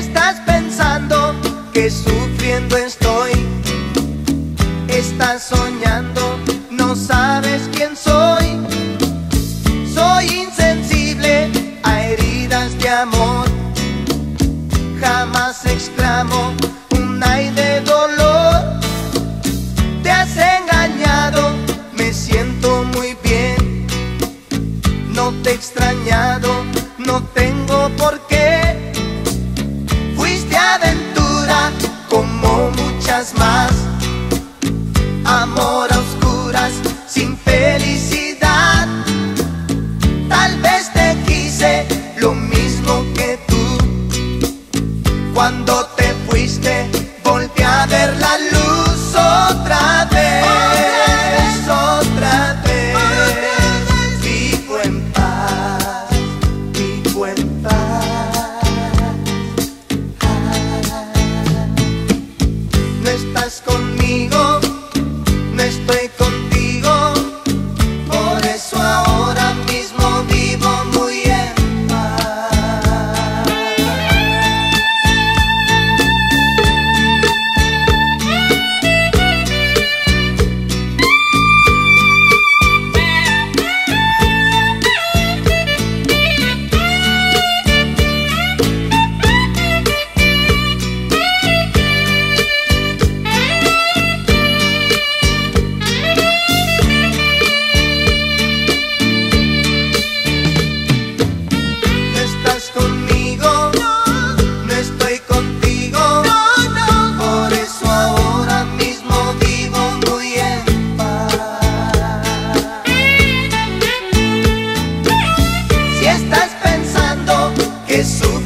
estás pensando que sufriendo estoy, estás soñando, no sabes quién soy. Soy insensible a heridas de amor, jamás exclamo un ay de dolor. Te has engañado, me siento muy bien. No te he extrañado, no tengo por qué. Fuiste aventura como muchas más, amor a oscuras sin felicidad. Tal vez te quise lo mismo que tú. Cuando te fuiste volví a ver la luz otra vez, otra vez. Vivo en paz, vivo en paz. No estás conmigo, no estoy contigo, por eso ahora mismo vivo muy en paz. No estás conmigo, no estoy contigo, por eso ahora mismo vivo muy en paz. Si estás pensando que